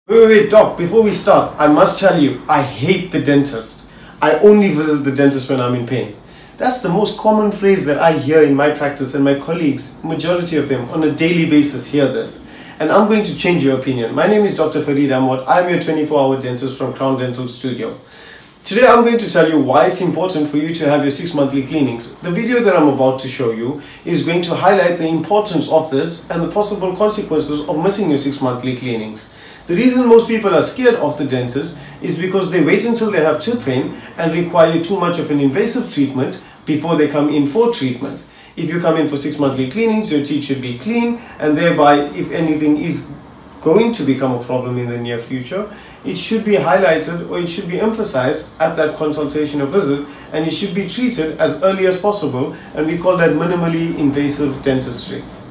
Wait, Doc, before we start, I must tell you, I hate the dentist. I only visit the dentist when I'm in pain. That's the most common phrase that I hear in my practice, and my colleagues, majority of them, on a daily basis hear this. And I'm going to change your opinion. My name is Dr. Farid Ahmad. I'm your 24-hour dentist from Crown Dental Studio. Today I'm going to tell you why it's important for you to have your 6 monthly cleanings. The video that I'm about to show you is going to highlight the importance of this and the possible consequences of missing your 6 monthly cleanings. The reason most people are scared of the dentist is because they wait until they have tooth pain and require too much of an invasive treatment before they come in for treatment. If you come in for 6 monthly cleanings, your teeth should be clean, and thereby, if anything is going to become a problem in the near future, it should be highlighted or it should be emphasized at that consultation or visit, and it should be treated as early as possible, and we call that minimally invasive dentistry.